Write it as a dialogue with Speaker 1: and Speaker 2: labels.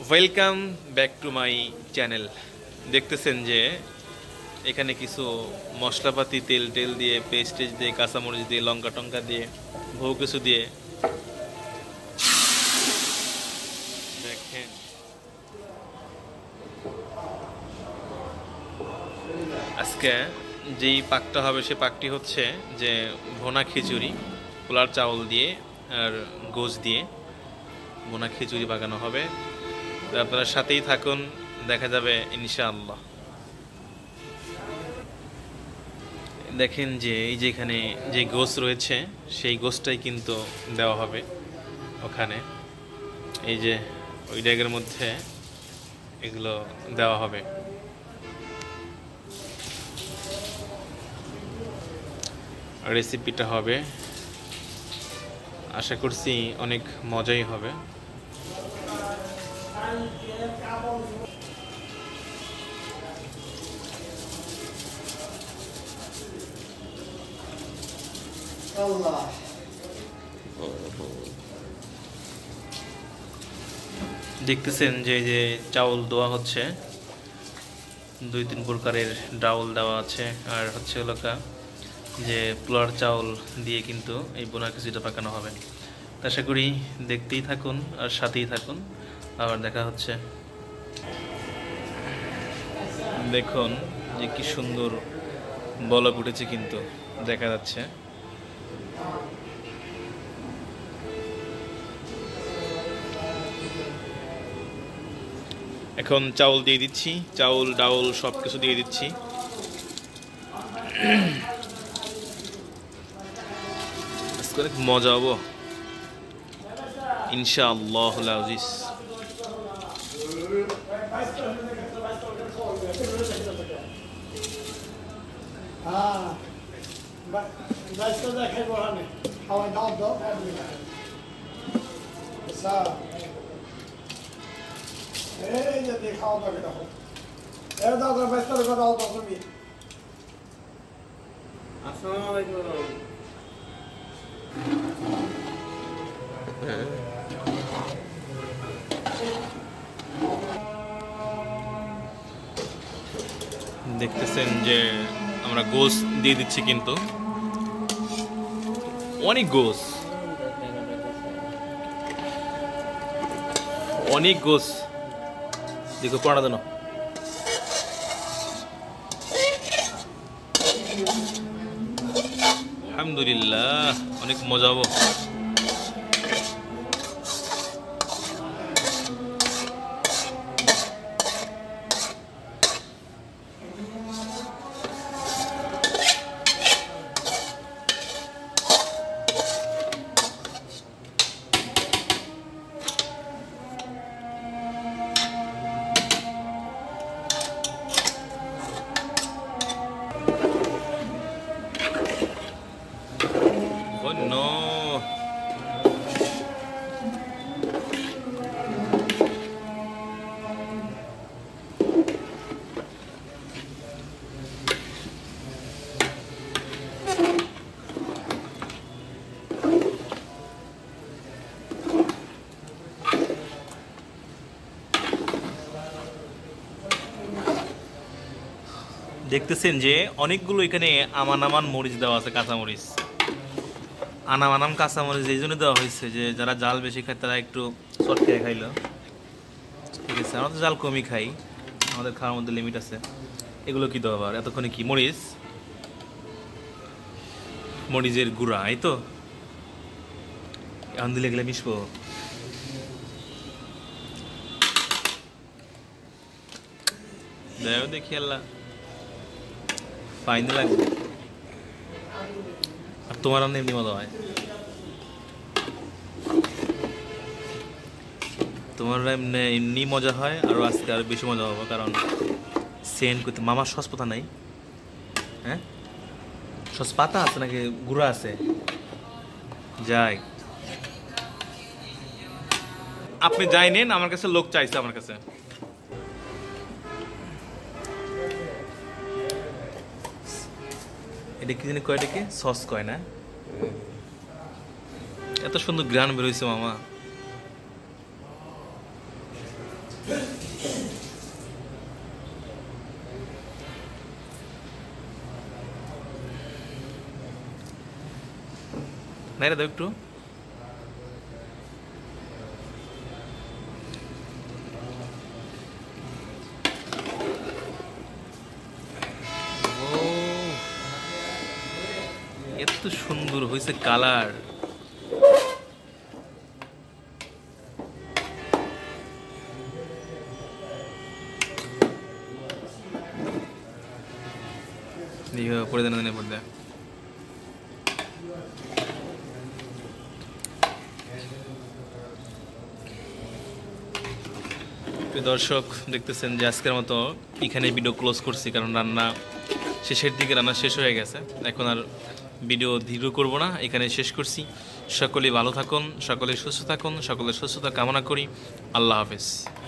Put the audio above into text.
Speaker 1: Welcome back to my channel. দেখতেছেন যে এখানে কিছু মশলাপাতি তেল টেল দিয়ে পেস্টেজ দিয়ে কাঁচামরিচ দিয়ে লঙ্কা টঙ্কা দিয়ে বহু কিছু দিয়ে দেখেন আজকে যেই পাকটা হবে সে পাকটি হচ্ছে যে ভুনা খিচুড়ি, পোলার চাউল দিয়ে আর গোশ দিয়ে ভুনা খিচুড়ি পাকানো হবে। আপনারা সাথেই থাকুন, দেখা যাবে ইনশাআল্লাহ। দেখেন যে এই যে এখানে যে গোশ রয়েছে সেই গোশটাই কিন্তু দেওয়া হবে ওখানে, এই যে ওই ড্যাগের মধ্যে এগুলো দেওয়া হবে। রেসিপিটা হবে, আশা করছি অনেক মজাই হবে। দেখতেছেন যে যে চাউল দেওয়া হচ্ছে, 2-3 প্রকারের ডাউল দেওয়া আছে, আর হচ্ছে লোকা যে পোলার চাউল দিয়ে কিন্তু এই বোনা খিচুড়িটা পাকানো হবে। আশা করি দেখতেই থাকুন আর সাথেই থাকুন, আবার দেখা হচ্ছে। দেখুন যে কি সুন্দর বলক উঠেছে, কিন্তু দেখা যাচ্ছে। এখন চাউল দিয়ে দিচ্ছি, চাউল ডাউল সব কিছু দিয়ে দিচ্ছি। আজকে অনেক মজা হবো ইনশাআল্লাহ আজিজ। দেখতেছেন যে আমরা গোশ দিয়ে দিচ্ছি, কিন্তু অনেক গোশ, অনেক গোশ। দেখো পড়া দেন, আলহামদুলিল্লাহ অনেক মজা হবো। দেখতেছেন যে অনেকগুলো এখানে আমান মরিচ দেওয়া আছে, কাঁচামরিচ। আনাম কাঁচামরিচ এই জন্য দেওয়া হয়েছে যে যারা জাল বেশি খায় তারা একটু চটকে খাইলো, ঠিক আছে। আমরা তো জাল কমই খাই, আমাদের খাওয়ার মধ্যে লিমিট আছে। এগুলো কি দেওয়া আবার এতক্ষণে? কি মরিচ, মরিচের গুঁড়া, এই তো এখন দিলে গেলে মিশবো। দেখি আল্লাহ ফাইনাল লাগবে। আর তোমার রান্না এমনি মজা হয়, তোমার এমনি মজা হয়, আরো আজকে আরো বেশি মজা হবে, কারণ সেন্ট করতে মামার সস পাতা নাই। হ্যাঁ, সস পাতা আছে নাকি গুঁড়া আছে? যাই, আপনি যাই নেন, আমার কাছে লোক চাইছে, আমার কাছে। এটা কি জানি কয়, এটাকে সস কয় না? এত সুন্দর গ্রান বের হয়েছে মামা। নাইরা দাও একটু। এত সুন্দর হয়েছে কালার। পরে দেন পরে দেয়। দর্শক দেখতেছেন যে আজকের মতো এখানে ভিডিও ক্লোজ করছি, কারণ রান্না শেষের দিকে, রান্না শেষ হয়ে গেছে। এখন আর ভিডিও দীর্ঘ করব না, এখানে শেষ করছি। সকলেই ভালো থাকুন, সকলে সুস্থ থাকুন, সকলের সুস্থতা কামনা করি। আল্লাহ হাফেজ।